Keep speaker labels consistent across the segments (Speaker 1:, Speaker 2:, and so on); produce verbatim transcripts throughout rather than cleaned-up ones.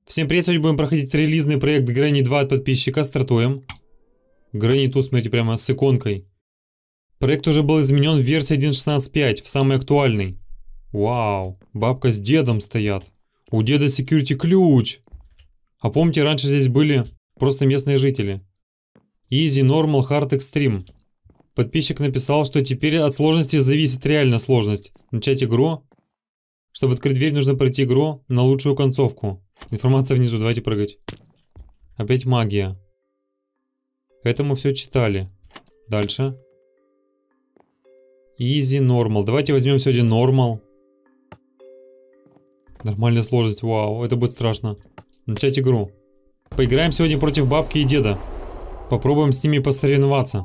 Speaker 1: Всем привет, сегодня будем проходить релизный проект Granny два от подписчика. Стартуем. Granny два, смотрите, прямо с иконкой. Проект уже был изменен в версии один точка шестнадцать точка пять, в самый актуальный. Вау, бабка с дедом стоят. У деда security ключ. А помните, раньше здесь были просто местные жители. Easy, Normal, Hard, Extreme. Подписчик написал, что теперь от сложности зависит реально сложность. Начать игру. Чтобы открыть дверь, нужно пройти игру на лучшую концовку. Информация внизу, давайте прыгать. Опять магия. Это мы все читали. Дальше. Easy, Normal. Давайте возьмем сегодня Normal. Нормальная сложность, вау, это будет страшно. Начать игру. Поиграем сегодня против бабки и деда. Попробуем с ними посоревноваться.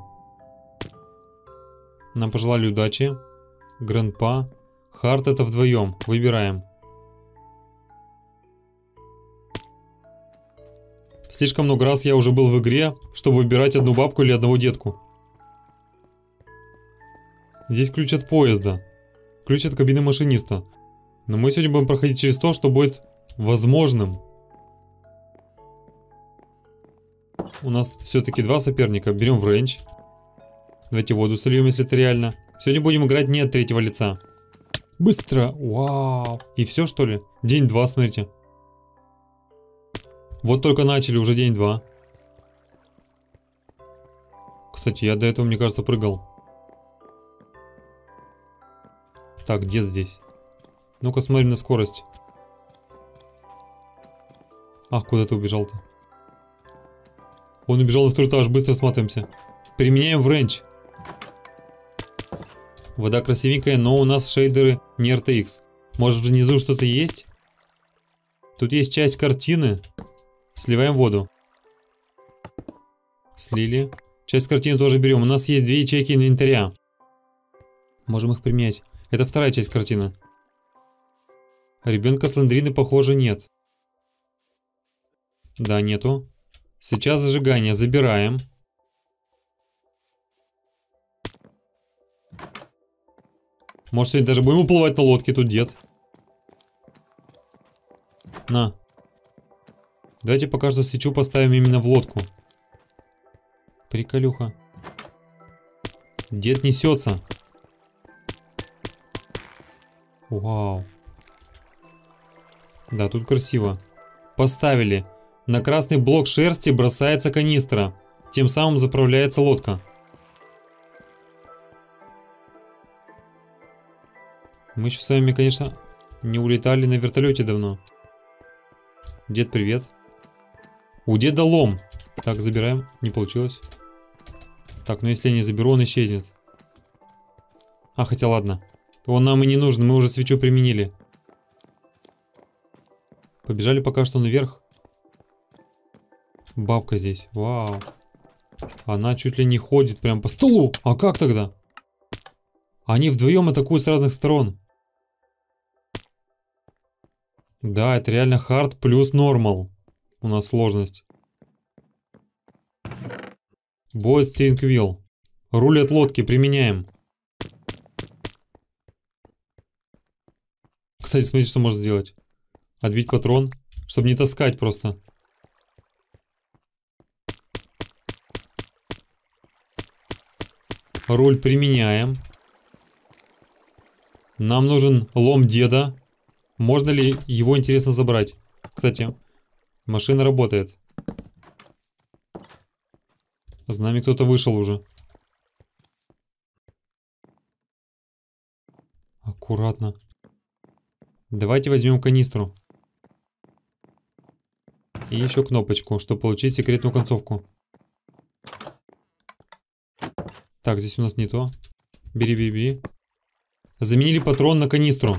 Speaker 1: Нам пожелали удачи. Грандпа. Хард это вдвоем. Выбираем. Слишком много раз я уже был в игре, чтобы выбирать одну бабку или одного детку. Здесь ключ от поезда. Ключ от кабины машиниста. Но мы сегодня будем проходить через то, что будет возможным. У нас все-таки два соперника. Берем в рейндж. Давайте воду сольем, если это реально. Сегодня будем играть не от третьего лица. Быстро! Вау! И все, что ли? День два, смотрите. Вот только начали, уже день два. Кстати, я до этого, мне кажется, прыгал. Так, дед здесь. Ну-ка, смотрим на скорость. Ах, куда ты убежал-то? Он убежал на второй этаж, быстро смотримся. Применяем в рейндж. Вода красивенькая, но у нас шейдеры не эр ти экс. Может, внизу что-то есть? Тут есть часть картины. Сливаем воду. Слили. Часть картины тоже берем. У нас есть две ячейки инвентаря. Можем их применять. Это вторая часть картины. Ребенка Слендрины, похоже, нет. Да, нету. Сейчас зажигание. Забираем. Может, сегодня даже будем уплывать на лодке, тут дед. На. Давайте пока что свечу поставим именно в лодку. Приколюха. Дед несется. Вау. Да, тут красиво. Поставили. На красный блок шерсти бросается канистра. Тем самым заправляется лодка. Мы еще с вами, конечно, не улетали на вертолете давно. Дед, привет. У деда лом. Так, забираем. Не получилось. Так, ну если я не заберу, он исчезнет. А, хотя ладно. Он нам и не нужен, мы уже свечу применили. Побежали пока что наверх. Бабка здесь. Вау. Она чуть ли не ходит прям по столу. А как тогда? Они вдвоем атакуют с разных сторон. Да, это реально хард плюс нормал. У нас сложность. Боет стиринг вилл. Руль от лодки применяем. Кстати, смотрите, что можно сделать. Отбить патрон, чтобы не таскать просто. Руль применяем. Нам нужен лом деда. Можно ли его, интересно, забрать? Кстати, машина работает. С нами кто-то вышел уже. Аккуратно. Давайте возьмем канистру. И еще кнопочку, чтобы получить секретную концовку. Так, здесь у нас не то. Бери, бери, бери. Заменили патрон на канистру.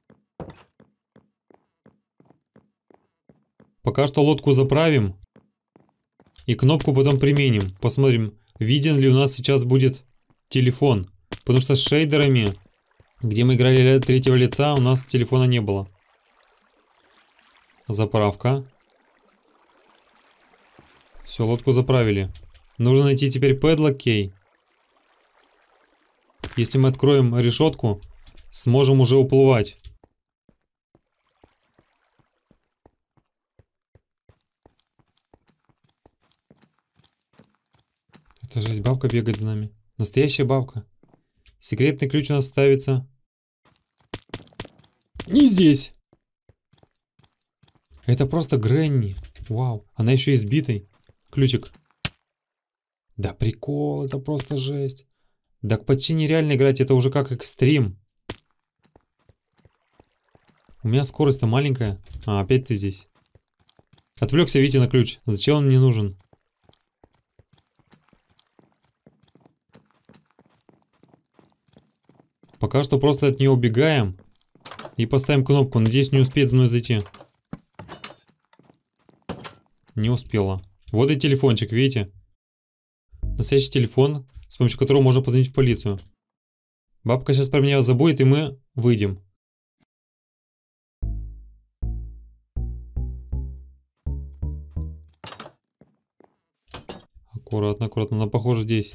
Speaker 1: Пока что лодку заправим. И кнопку потом применим. Посмотрим, виден ли у нас сейчас будет телефон. Потому что с шейдерами, где мы играли от третьего лица, у нас телефона не было. Заправка. Все, лодку заправили. Нужно найти теперь падлок кей. Если мы откроем решетку, сможем уже уплывать. просто жесть, бабка бегает за нами. Настоящая бабка. Секретный ключ у нас ставится не здесь. Это просто Гренни. Вау, она еще избитой. Ключик. Да прикол, это просто жесть. Так почти нереально играть, это уже как экстрим. У меня скорость-то маленькая. А, опять ты здесь. Отвлекся Витя на ключ. Зачем он мне нужен? Пока что просто от нее убегаем. И поставим кнопку. Надеюсь, не успеет за мной зайти. Не успела. Вот и телефончик, видите? Настоящий телефон, с помощью которого можно позвонить в полицию. Бабка сейчас про меня забудет, и мы выйдем. Аккуратно, аккуратно. Она, похоже, здесь.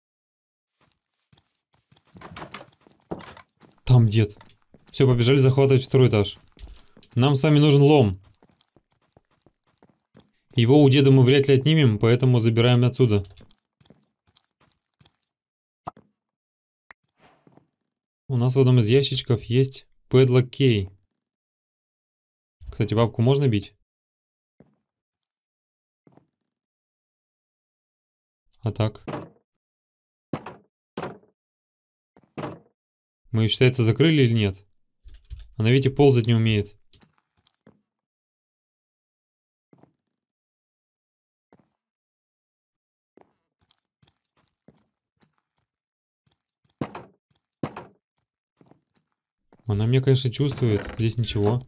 Speaker 1: Там дед. Все, побежали захватывать второй этаж. Нам с вами нужен лом. Его у деда мы вряд ли отнимем, поэтому забираем отсюда. У нас в одном из ящичков есть Padlock Key. Кстати, бабку можно бить? А так? Мы ее, считается, закрыли или нет? Она, видите, ползать не умеет. Она меня, конечно, чувствует. Здесь ничего.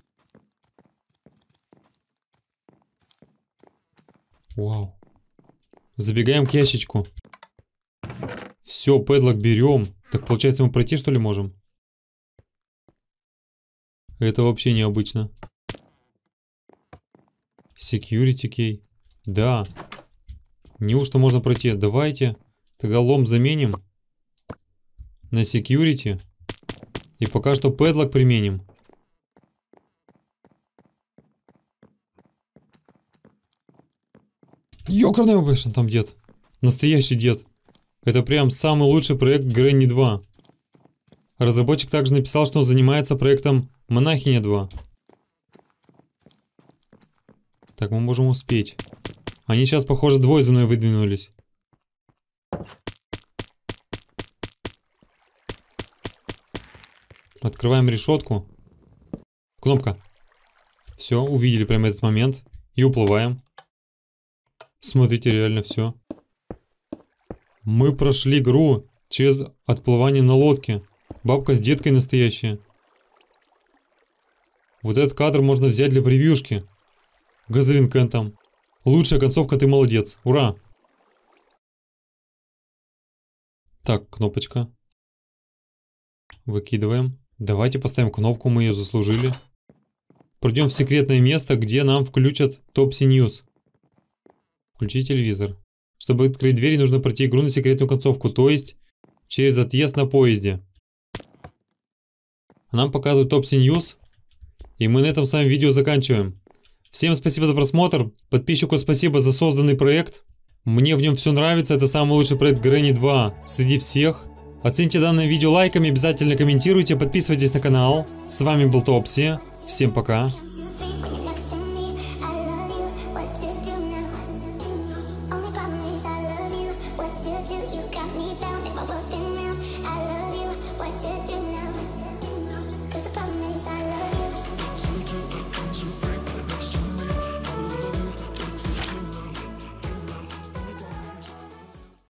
Speaker 1: Вау. Забегаем к ящичку. Все, пэдлок берем. Так получается, мы пройти, что ли, можем? Это вообще необычно. Security key. Да. Неужто можно пройти? Давайте тогда лом заменим на security. И пока что пэдлок применим. Ёкарный обычно, там дед. Настоящий дед. Это прям самый лучший проект Гренни два. Разработчик также написал, что он занимается проектом Монахиня два. Так, мы можем успеть. Они сейчас, похоже, двое за мной выдвинулись. Открываем решетку. Кнопка. Все, увидели прямо этот момент. И уплываем. Смотрите, реально все. Мы прошли игру через отплывание на лодке. Бабка с деткой настоящая. Вот этот кадр можно взять для превьюшки. Газелин Кен там. Лучшая концовка, ты молодец. Ура! Так, кнопочка. Выкидываем. Давайте поставим кнопку, мы ее заслужили. Пройдем в секретное место, где нам включат Topsy News. Включи телевизор. Чтобы открыть дверь, нужно пройти игру на секретную концовку, то есть через отъезд на поезде. Нам показывают Topsy News, и мы на этом с вами видео заканчиваем. Всем спасибо за просмотр, подписчику спасибо за созданный проект. Мне в нем все нравится, это самый лучший проект Гренни два среди всех. Оцените данное видео лайками, обязательно комментируйте, подписывайтесь на канал. С вами был Topsy, всем пока.
Speaker 2: Only problem is I love you. What to do? You got me bound in my world's been